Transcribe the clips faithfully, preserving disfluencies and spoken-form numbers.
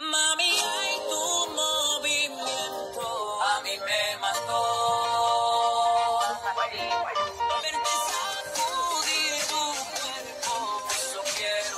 Mami, ay, tu movimiento a mí me mató. Verte sacudir tu cuerpo, eso quiero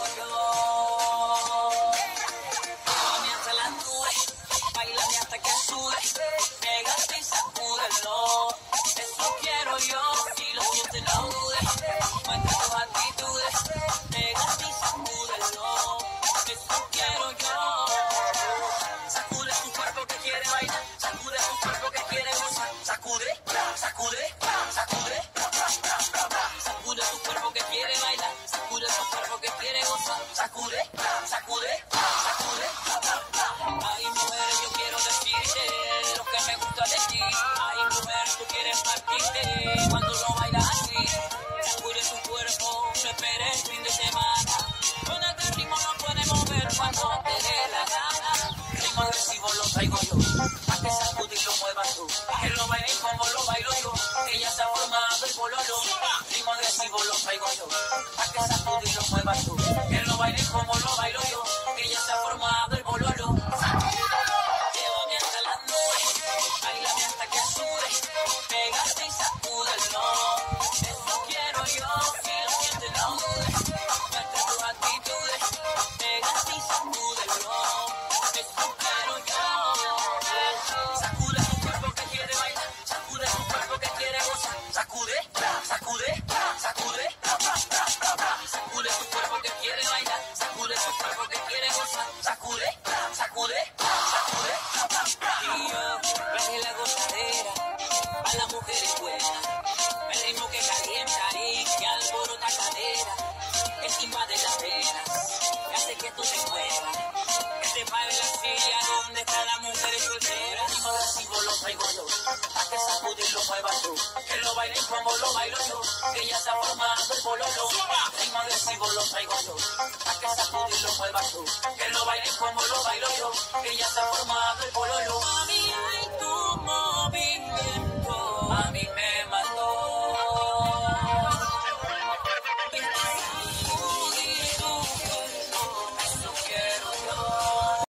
yo. Llévame hasta las nubes, bailame hasta que sube, pégate y sacúdelo. Eso quiero yo, si lo sientes no dudes, muestra tus actitudes, pégate y sacúdelo. Eso quiero yo. Sacude tu cuerpo que quiere bailar, sacude tu cuerpo que quiere gozar, sacude, sacude, sacude, sacude tu cuerpo que quiere bailar, sacude tu cuerpo que quiere gozar, sacude, sacude, sacude. Ay, mujer, yo quiero decirte lo que me gusta de ti. Ay, mujer, tú quieres partirte cuando lo bailas así. Sacude tu cuerpo, no esperes el fin de semana. Con este ritmo no puedes mover cuando te dé la gana. Ritmo agresivo lo traigo yo, pa' que sacude y lo muevas tú. Que lo bailes como lo bailo yo, que ya se ha formado el bololo. Ritmo agresivo lo traigo yo, pa' que sacude y lo muevas tú. Que lo bailes como lo bailo yo, que ya se ha formado el bololo. Llévame hasta las nubes, bailame hasta que sube, pégate y sacúdelo. Eso quiero yo, si lo sientes no dudes, muestra tus actitudes, pégate y sacúdelo. Eso quiero yo. Sacude tu cuerpo que quiere bailar, sacude tu cuerpo que quiere gozar, sacude, sacude, sacude, sacude tu cuerpo que quiere bailar, sacude tu cuerpo que quiere gozar, sacude, sacude, sacude. Y yo traje la gozadera a las mujeres buenas, el ritmo que calienta y que alborota cadera, que te invade las venas, que hace que tú te muevas, que te pare la silla donde está la mujer soltera. El ritmo agresivo lo traigo yo, a que sacude y lo muevas tú, que lo bailes como lo bailo yo, que ya se ha formado el bololo. El ritmo agresivo lo traigo yo, a que sacude y lo muevas tú, que lo bailes como lo bailo yo, que ya se ha formado el bololo.